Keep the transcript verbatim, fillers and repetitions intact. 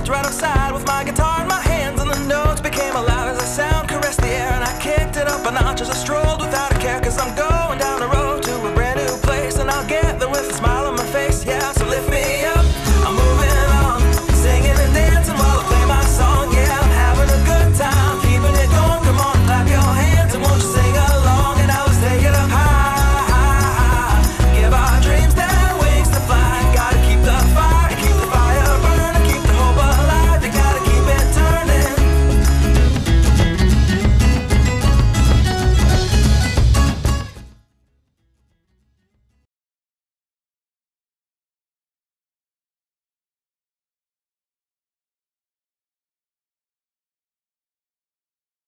stepped right outside with my guitar in my hands, and the notes became loud as the sound caressed the air, and I kicked it up a notch as I strolled without a care, 'cause I'm going